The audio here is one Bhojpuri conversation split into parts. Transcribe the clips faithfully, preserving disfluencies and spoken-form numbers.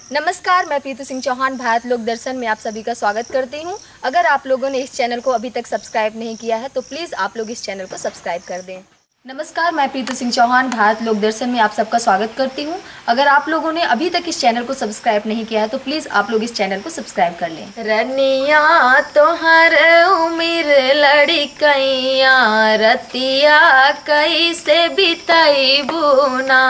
नमस्कार, मैं प्रीति सिंह चौहान भारत लोक दर्शन में आप सभी का स्वागत करती हूं। अगर आप लोगों ने इस चैनल को अभी तक सब्सक्राइब नहीं किया है तो प्लीज़ आप लोग इस चैनल को सब्सक्राइब कर दें। नमस्कार, मैं प्रीति सिंह चौहान भारत लोक दर्शन में आप सबका स्वागत करती हूं। अगर आप लोगों ने अभी तक इस चैनल को सब्सक्राइब नहीं किया है तो प्लीज़ आप लोग इस चैनल को सब्सक्राइब कर लें। रनिया तोहर उमिर लड़कैया रतिया कैसे बिताई बुना,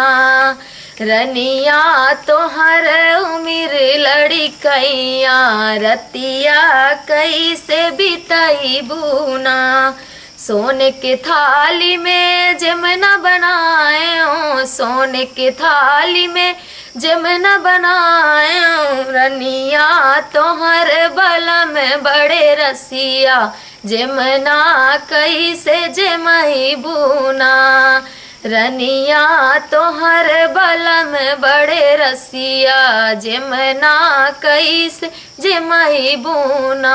रनिया तोहर उमिर लड़कैया रतिया कैसे बिताई बुना। सोने के थाली में जमना बनाए, सोने के थाली में जमना बनाए, रनिया तोहर बलम बड़े रसिया जमना कैसे जमई बुना, रनिया तोहर बलम बड़े रसिया जमना कैसे जमई बुना।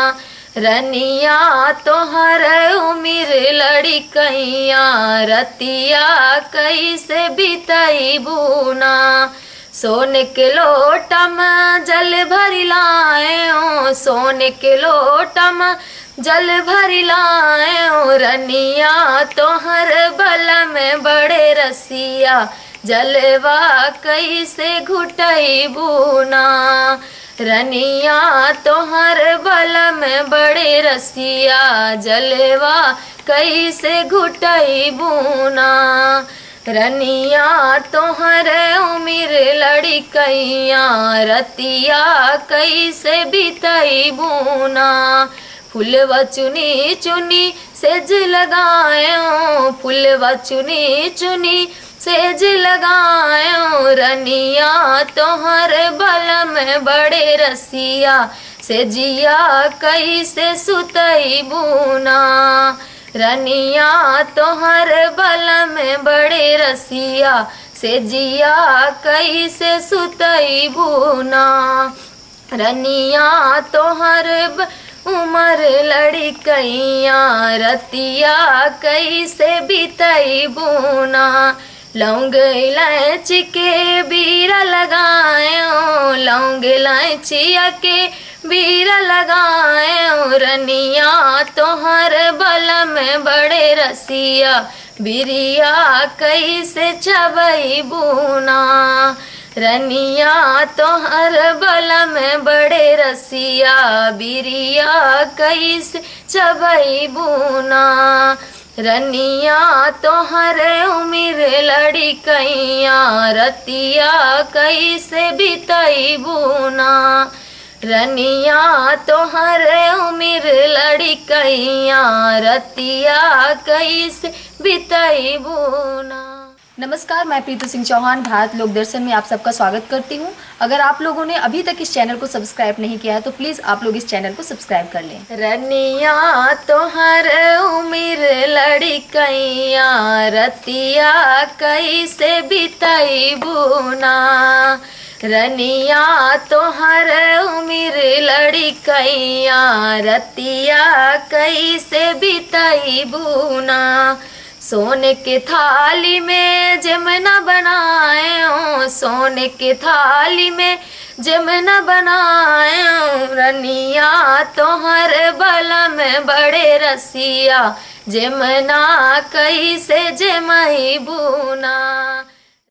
रनिया तोहर उमिर लड़कैया रतिया कैसे बिताई बुना। सोने के लोटम जल भरी लाए, सोने के लोटम जल भरी लाए, रनिया तोहर बलम बड़े रसिया जलवा कैसे घुटई बुना, रनिया तोहर बलम बड़े रसिया जलवा कैसे घुटई बुना। रनिया तोहर उमिर लड़कैया रतिया कैसे बिताई बुना। फूलवा चुनी चुनी सेज लगायो, फूलवा चुनी चुनी सेज लगायो, रनिया तोहर बलम बड़े रसिया सेजिया कैसे सुतई बुना, रनिया तोहर बलम बड़े रसिया सेजिया कैसे सुतई बुना। रनिया तोहर उमर लड़कैया रतिया कैसे बिताई बुना। लौंग इलायची के बीरा लगायो, लौंग इलायचिया के बीरा लगायो, रनिया तोहर बलम बड़े रसिया बिरिया कैसे चबई बुना, रनिया तोहर बलम बड़े रसिया बिरिया कैसे चबई बुना। रनिया तोहर उमिर लड़कैया रतिया कैसे बिताई बुना, रनिया तोहर उमिर लड़कैया रतिया कैसे बिताई बुना। नमस्कार, मैं प्रीति सिंह चौहान भारत लोक दर्शन में आप सबका स्वागत करती हूं। अगर आप लोगों ने अभी तक इस चैनल को सब्सक्राइब नहीं किया है तो प्लीज़ आप लोग इस चैनल को सब्सक्राइब कर लें। रनिया तोहर उमिर लड़कैया रतिया कैसे बिताई बुना, रनिया तोहर उमिर लड़कैया रतिया कैसे बिताई बुना। सोने के थाली में जमना बनाए, सोने के थाली में जमना बनाए, रनिया तोहर बलम बड़े रसिया जमना कैसे जमई बुना।